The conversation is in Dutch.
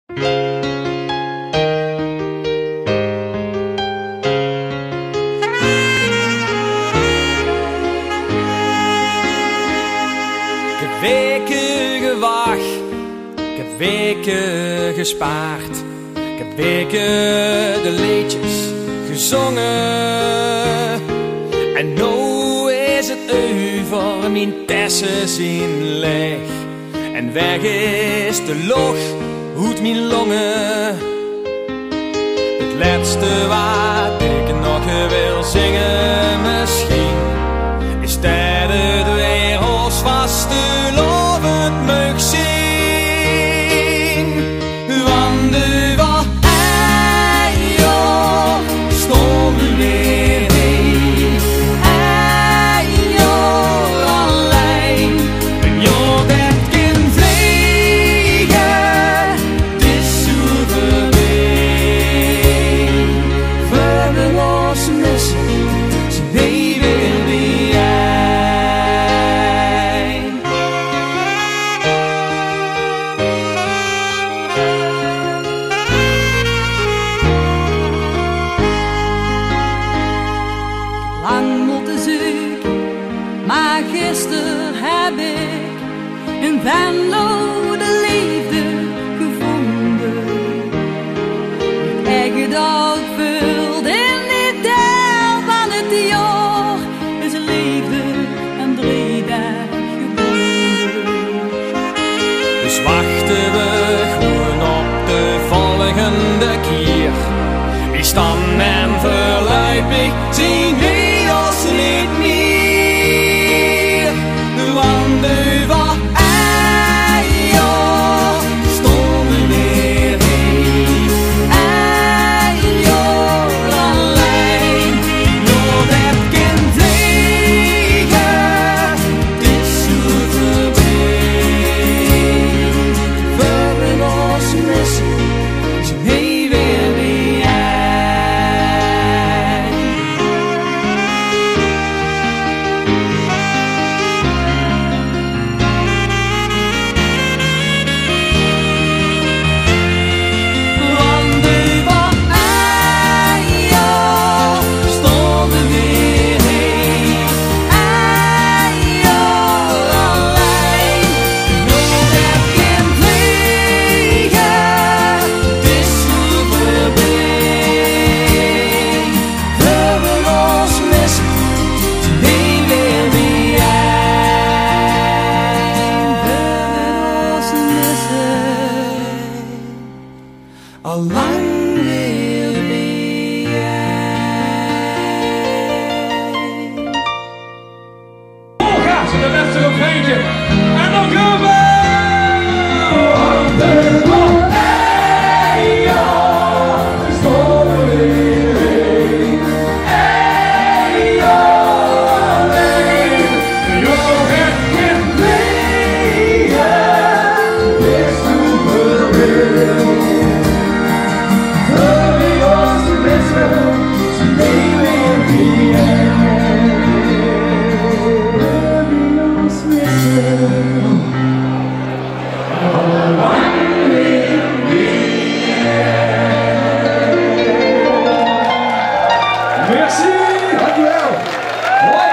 Ik heb weken gewacht, ik heb weken gespaard. Ik heb weken de liedjes gezongen. En nu is het over, mijn tessen zien leeg. En weg is de lucht uit mijn longen. Het laatste wat ik nog wil zingen misschien is dat het weer ons vastelovend mag zien. Want de wat joh, stonden weer heen. Joh, alleen. En joh, dat kind vliegen, het is zo voorbij. We hebben ons missen, ze leven wie jij. Lang moeten zoeken, maar gisteren heb ik in Venlo de liefde gevonden. Het eigen dag vult in dit deel van het jaar is liefde en 3 dagen gebonden. Dus wachten we gewoon op de volgende keer. Is dan en voorlopig zien we ons niet meer. Want de wat joh, stonden weer heen. Joh, alleen. Joh, dat kind vliegen, het is zo voorbij. We hebben ons missen, ze leven wie jij. Want de wat joh, stonden weer heen. Joh, alleen. Joh, dat kind vliegen, het is zo voorbij. We hebben ons missen, ze leven wie jij. We hebben ons missen, al lang weer wie jij. Gaat de laatste refreintje. En dan gaan we! Merci, dankjewel. Hoi.